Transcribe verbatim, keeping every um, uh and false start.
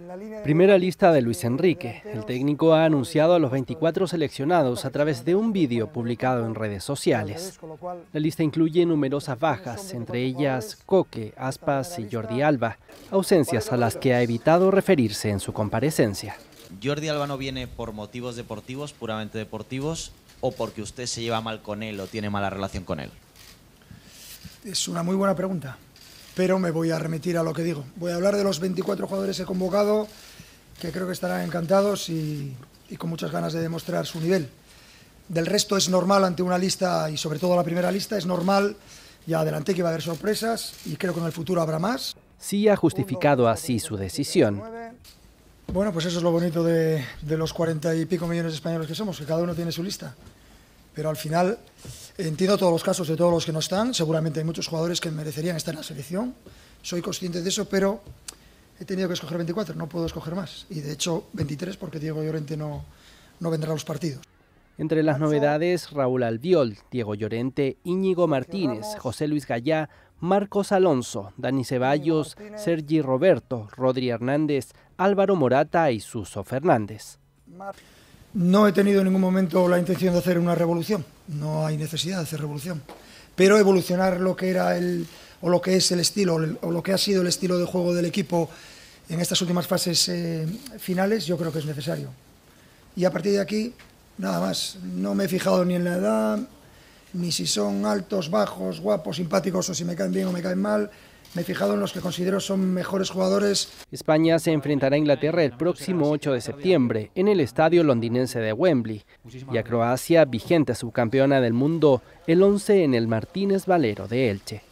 Primera lista de Luis Enrique. El técnico ha anunciado a los veinticuatro seleccionados a través de un vídeo publicado en redes sociales. La lista incluye numerosas bajas, entre ellas Coque, Aspas y Jordi Alba, ausencias a las que ha evitado referirse en su comparecencia. ¿Jordi Alba no viene por motivos deportivos, puramente deportivos, o porque usted se lleva mal con él o tiene mala relación con él? Es una muy buena pregunta, pero me voy a remitir a lo que digo. Voy a hablar de los veinticuatro jugadores que he convocado, que creo que estarán encantados y, y con muchas ganas de demostrar su nivel. Del resto es normal ante una lista, y sobre todo la primera lista, es normal, ya adelanté que iba a haber sorpresas y creo que en el futuro habrá más. Sí ha justificado así su decisión. Bueno, pues eso es lo bonito de, de los cuarenta y pico millones de españoles que somos, que cada uno tiene su lista. Pero al final entiendo todos los casos de todos los que no están. Seguramente hay muchos jugadores que merecerían estar en la selección. Soy consciente de eso, pero he tenido que escoger veinticuatro, no puedo escoger más. Y de hecho veintitrés porque Diego Llorente no, no vendrá a los partidos. Entre las novedades, Raúl Albiol, Diego Llorente, Íñigo Martínez, José Luis Gallá, Marcos Alonso, Dani Ceballos, Sergi Roberto, Rodri Hernández, Álvaro Morata y Suso Fernández. No he tenido en ningún momento la intención de hacer una revolución, no hay necesidad de hacer revolución, pero evolucionar lo que era el, o lo que es el estilo, o lo que ha sido el estilo de juego del equipo en estas últimas fases eh, finales, yo creo que es necesario. Y a partir de aquí, nada más, no me he fijado ni en la edad, ni si son altos, bajos, guapos, simpáticos o si me caen bien o me caen mal. Me he fijado en los que considero son mejores jugadores. España se enfrentará a Inglaterra el próximo ocho de septiembre en el estadio londinense de Wembley y a Croacia, vigente subcampeona del mundo, el once en el Martínez Valero de Elche.